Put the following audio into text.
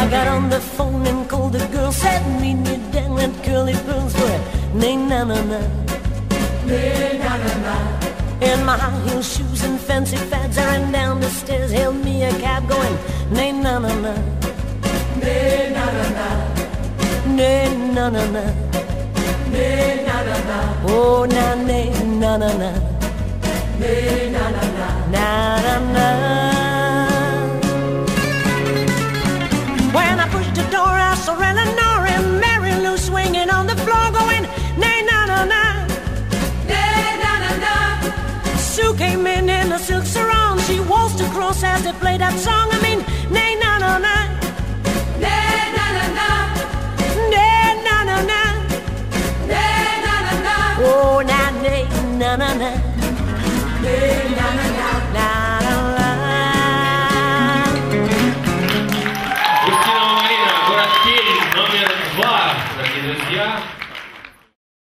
got on the phone and called the girl, said meet me down at Curly Pearls for a nay-na-na-na, nay-na-na-na. In my high heel shoes and fancy fads, I ran down the stairs, hailed me a cab going nay-na-na-na, nay-na-na-na, nay-na-na-na, nay-na-na-na. Oh, na nay-na-na-na, nay-na-na-na, na-na-na. When I pushed the door, I saw Eleanor and Mary Lou swinging on the floor going nay-na-na-na, nay-na-na-na. Sue came in a silk sarong. She waltzed across as they played that song. I mean, nay-na-na-na, nay-na-na-na, nay-na-na-na, nay-na-na-na. Oh, na-nay-na-na-na, nay-na-na-na.